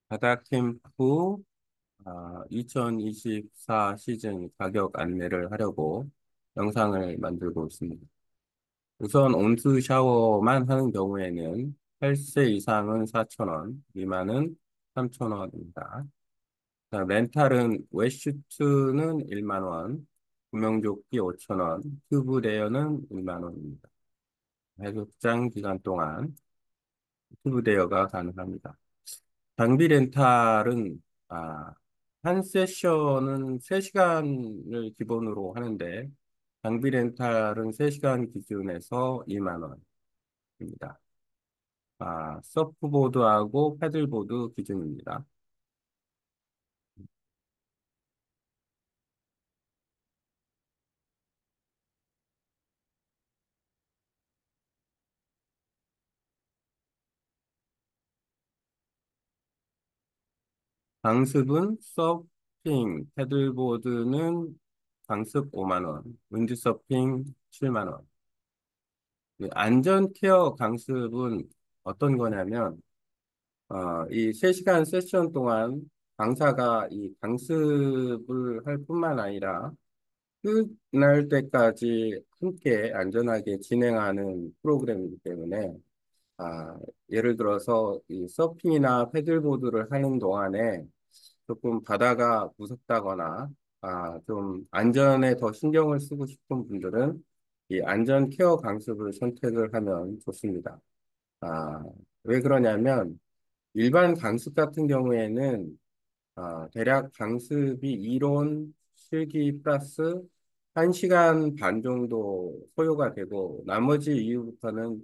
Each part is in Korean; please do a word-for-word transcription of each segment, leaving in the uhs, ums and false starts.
바다 캠프 아, 이천이십사 시즌 가격 안내를 하려고 영상을 만들고 있습니다. 우선 온수 샤워만 하는 경우에는 팔 세 이상은 사천 원, 미만은 삼천 원입니다. 렌탈은 웨슈트는 일만 원, 구명조끼 오천 원, 튜브 대여는 일만 원입니다. 해수욕장 기간 동안 튜브 대여가 가능합니다. 장비 렌탈은 아, 한 세션은 세 시간을 기본으로 하는데 장비 렌탈은 세 시간 기준에서 이만 원입니다. 아, 서프보드하고 패들보드 기준입니다. 강습은 서핑, 패들보드는 강습 오만 원, 윈드서핑 칠만 원. 이 안전 케어 강습은 어떤 거냐면 어, 이 세 시간 세션 동안 강사가 이 강습을 할 뿐만 아니라 끝날 때까지 함께 안전하게 진행하는 프로그램이기 때문에 아, 예를 들어서 이 서핑이나 패들보드를 하는 동안에 조금 바다가 무섭다거나 아, 좀 안전에 더 신경을 쓰고 싶은 분들은 이 안전 케어 강습을 선택을 하면 좋습니다. 아, 왜 그러냐면 일반 강습 같은 경우에는 아, 대략 강습이 이론, 실기 플러스 한 시간 반 정도 소요가 되고 나머지 이후부터는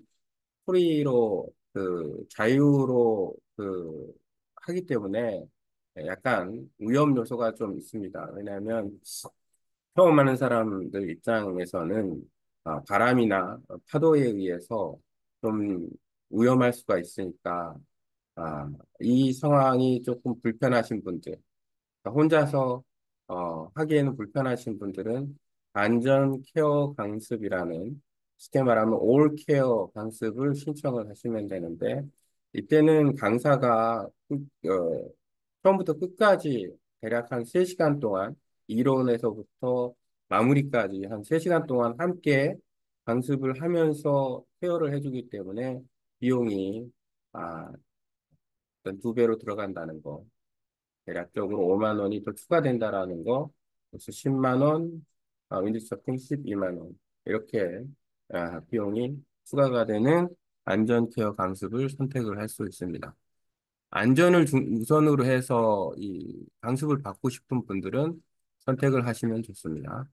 프리로 그 자유로 그 하기 때문에 약간 위험 요소가 좀 있습니다. 왜냐하면 처음 하는 사람들 입장에서는 아, 바람이나 파도에 의해서 좀 위험할 수가 있으니까 아, 이 상황이 조금 불편하신 분들, 그러니까 혼자서 어, 하기에는 불편하신 분들은 안전 케어 강습이라는 쉽게 말하면 올 케어 강습을 신청을 하시면 되는데 이때는 강사가 끝- 어, 처음부터 끝까지 대략 한 세 시간 동안 이론에서부터 마무리까지 한 세 시간 동안 함께 강습을 하면서 케어를 해주기 때문에 비용이 아, 일단 두 배로 들어간다는 거. 대략적으로 오만 원이 더 추가된다라는 거, 그래서 십만 원, 아, 윈드서핑 십이만 원. 이렇게 아, 비용이 추가가 되는 안전케어 강습을 선택을 할 수 있습니다. 안전을 중- 우선으로 해서 이 강습을 받고 싶은 분들은 선택을 하시면 좋습니다.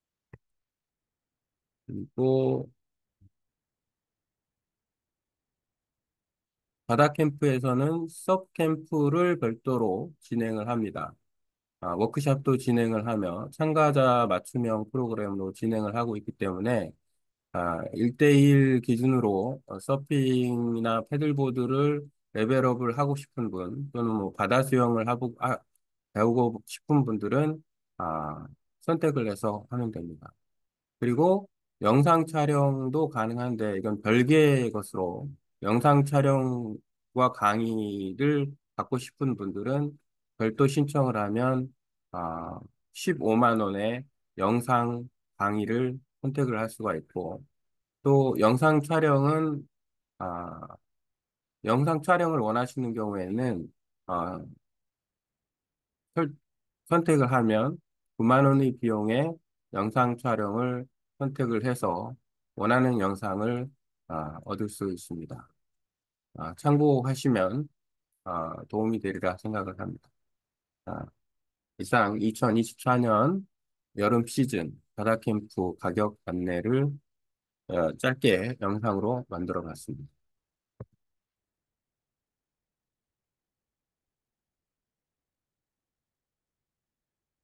그리고 바다 캠프에서는 섭 캠프를 별도로 진행을 합니다. 아, 워크숍도 진행을 하며 참가자 맞춤형 프로그램으로 진행을 하고 있기 때문에 아, 일 대일 기준으로 어, 서핑이나 패들보드를 레벨업을 하고 싶은 분 또는 뭐 바다 수영을 하고, 아, 배우고 싶은 분들은 아, 선택을 해서 하면 됩니다. 그리고 영상 촬영도 가능한데 이건 별개의 것으로 영상 촬영과 강의를 받고 싶은 분들은 별도 신청을 하면 아, 십오만 원의 영상 강의를 선택을 할 수가 있고 또 영상 촬영은 아, 영상 촬영을 원하시는 경우에는 아, 설- 선택을 하면 구만 원의 비용에 영상 촬영을 선택을 해서 원하는 영상을 아, 얻을 수 있습니다. 아, 참고하시면 아, 도움이 되리라 생각을 합니다. 아, 이상 이천이십사 년 여름 시즌 바다 캠프 가격 안내를 어, 짧게 영상으로 만들어 봤습니다.